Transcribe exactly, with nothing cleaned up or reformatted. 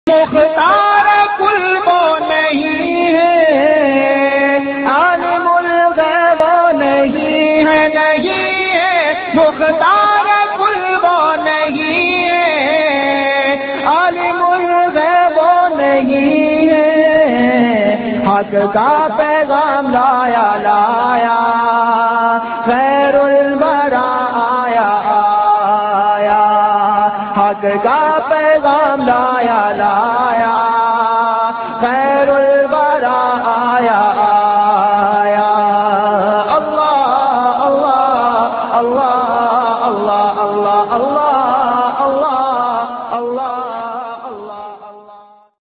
मुख्तार कुल वो नहीं है, आलिमुल गैब वो नहीं है, नहीं है मुख्तार कुल वो नहीं है, आलिमुल गैब वो नहीं है। हक का पैगाम लाया लाया, खैरुल बरा आया आया, हक का पैगाम लाया लाया,